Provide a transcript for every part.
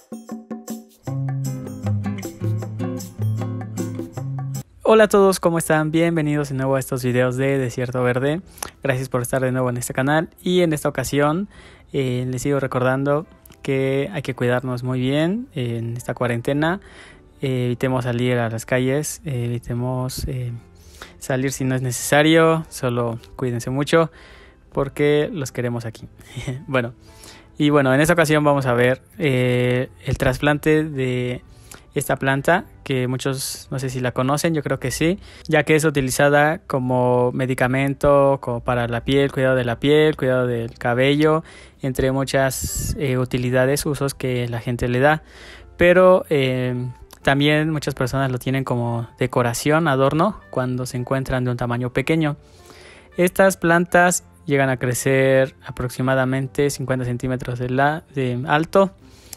Hola a todos, ¿cómo están? Bienvenidos de nuevo a estos videos de Desierto Verde. Gracias por estar de nuevo en este canal y en esta ocasión les sigo recordando que hay que cuidarnos muy bien en esta cuarentena. Evitemos salir a las calles, evitemos salir si no es necesario, solo cuídense mucho porque los queremos aquí. Bueno, en esta ocasión vamos a ver el trasplante de esta planta que muchos no sé si la conocen, yo creo que sí, ya que es utilizada como medicamento, como para la piel, cuidado de la piel, cuidado del cabello, entre muchas utilidades, usos que la gente le da, pero también muchas personas lo tienen como decoración, adorno, cuando se encuentran de un tamaño pequeño. Estas plantas llegan a crecer aproximadamente 50 centímetros de alto.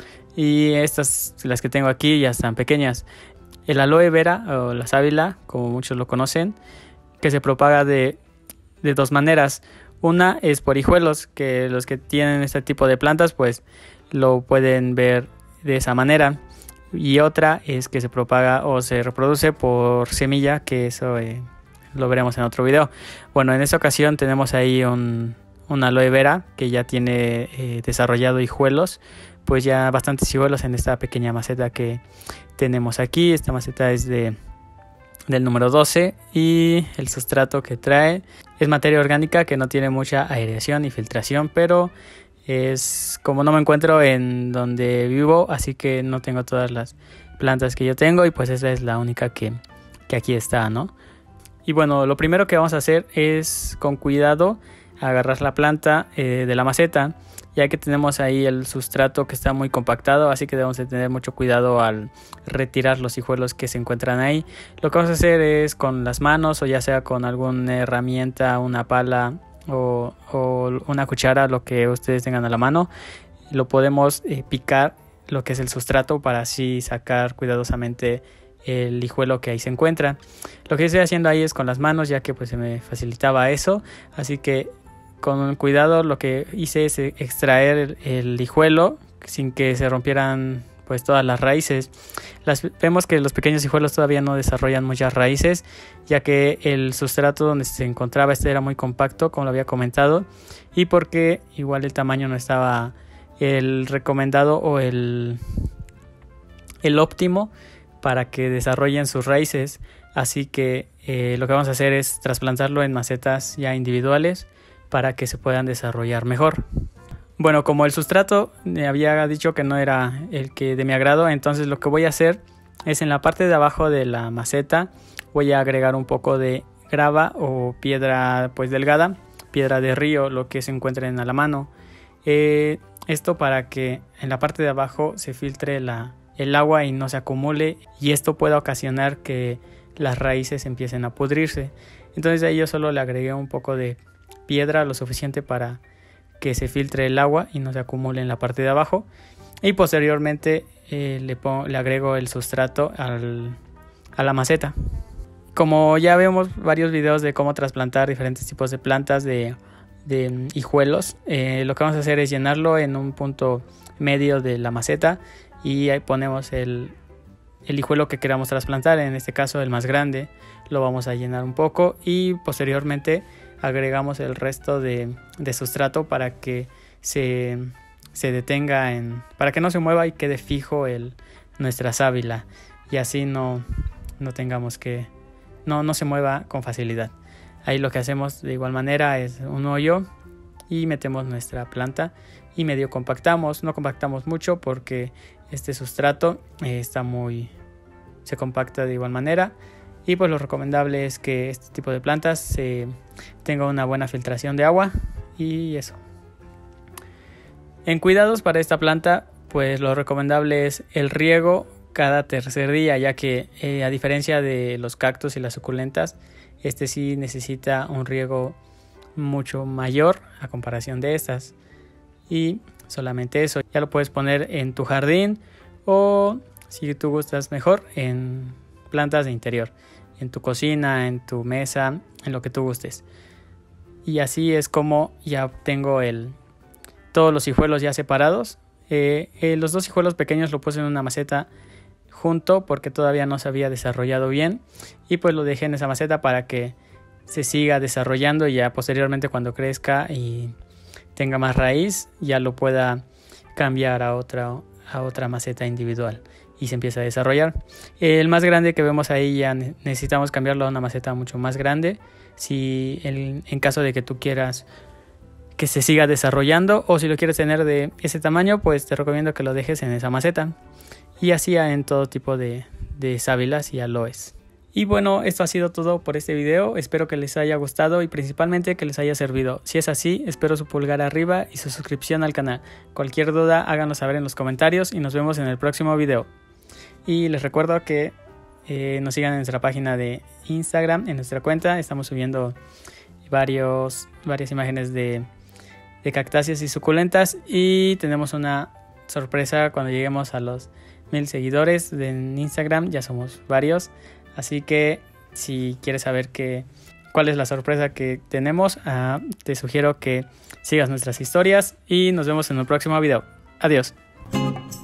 Y estas, las que tengo aquí, ya están pequeñas. El aloe vera o la sábila, como muchos lo conocen, que se propaga de dos maneras. Una es por hijuelos, que los que tienen este tipo de plantas pues lo pueden ver de esa manera. Y otra es que se propaga o se reproduce por semilla, que eso lo veremos en otro video. Bueno, en esta ocasión tenemos ahí un aloe vera que ya tiene desarrollado hijuelos, pues ya bastantes hijuelos en esta pequeña maceta que tenemos aquí. Esta maceta es del número 12 y el sustrato que trae es materia orgánica que no tiene mucha aireación y filtración, pero es como no me encuentro en donde vivo, así que no tengo todas las plantas que yo tengo y pues esa es la única que aquí está, ¿no? Y bueno, lo primero que vamos a hacer es con cuidado agarrar la planta de la maceta, ya que tenemos ahí el sustrato que está muy compactado, así que debemos de tener mucho cuidado al retirar los hijuelos que se encuentran ahí. Lo que vamos a hacer es con las manos o ya sea con alguna herramienta, una pala o una cuchara, lo que ustedes tengan a la mano, lo podemos picar lo que es el sustrato para así sacar cuidadosamente el hijuelo que ahí se encuentra. Lo que estoy haciendo ahí es con las manos, ya que pues se me facilitaba eso, así que con cuidado lo que hice es extraer el hijuelo sin que se rompieran pues todas las raíces. Vemos que los pequeños hijuelos todavía no desarrollan muchas raíces, ya que el sustrato donde se encontraba era muy compacto, como lo había comentado, y porque igual el tamaño no estaba el recomendado o el óptimo para que desarrollen sus raíces. Así que lo que vamos a hacer es trasplantarlo en macetas ya individuales para que se puedan desarrollar mejor. Bueno, como el sustrato me había dicho que no era el que de mi agrado, entonces lo que voy a hacer es en la parte de abajo de la maceta voy a agregar un poco de grava o piedra pues delgada, piedra de río, lo que se encuentren a la mano. Esto para que en la parte de abajo se filtre el agua y no se acumule, y esto pueda ocasionar que las raíces empiecen a pudrirse. Entonces ahí yo solo le agregué un poco de piedra, lo suficiente para que se filtre el agua y no se acumule en la parte de abajo, y posteriormente le agrego el sustrato a la maceta. Como ya vemos varios videos de cómo trasplantar diferentes tipos de plantas de hijuelos, lo que vamos a hacer es llenarlo en un punto medio de la maceta y ahí ponemos el hijuelo que queramos trasplantar, en este caso el más grande, lo vamos a llenar un poco y posteriormente agregamos el resto de sustrato para que se detenga, para que no se mueva y quede fijo nuestra sábila, y así no tengamos que no se mueva con facilidad. Ahí lo que hacemos de igual manera es un hoyo y metemos nuestra planta y medio compactamos, no compactamos mucho porque este sustrato se compacta de igual manera. Y pues lo recomendable es que este tipo de plantas tenga una buena filtración de agua y eso. En cuidados para esta planta, pues lo recomendable es el riego cada tercer día, ya que a diferencia de los cactus y las suculentas, este sí necesita un riego mucho mayor a comparación de estas. Y solamente eso, ya lo puedes poner en tu jardín o si tú gustas mejor en plantas de interior, en tu cocina, en tu mesa, en lo que tú gustes. Y así es como ya tengo todos los hijuelos ya separados. Los dos hijuelos pequeños lo puse en una maceta junto porque todavía no se había desarrollado bien, y pues lo dejé en esa maceta para que se siga desarrollando y ya posteriormente cuando crezca y tenga más raíz ya lo pueda cambiar a otra maceta individual y se empieza a desarrollar. El más grande que vemos ahí ya necesitamos cambiarlo a una maceta mucho más grande si en caso de que tú quieras que se siga desarrollando, o si lo quieres tener de ese tamaño, pues te recomiendo que lo dejes en esa maceta, y así en todo tipo de sábilas y aloes. Y bueno, esto ha sido todo por este video. Espero que les haya gustado y principalmente que les haya servido. Si es así, espero su pulgar arriba y su suscripción al canal. Cualquier duda háganos saber en los comentarios y nos vemos en el próximo video. Y les recuerdo que nos sigan en nuestra página de Instagram, en nuestra cuenta. Estamos subiendo varias imágenes de cactáceas y suculentas, y tenemos una sorpresa cuando lleguemos a los 1000 seguidores en Instagram. Ya somos varios, así que si quieres saber cuál es la sorpresa que tenemos, te sugiero que sigas nuestras historias y nos vemos en el próximo video. Adiós.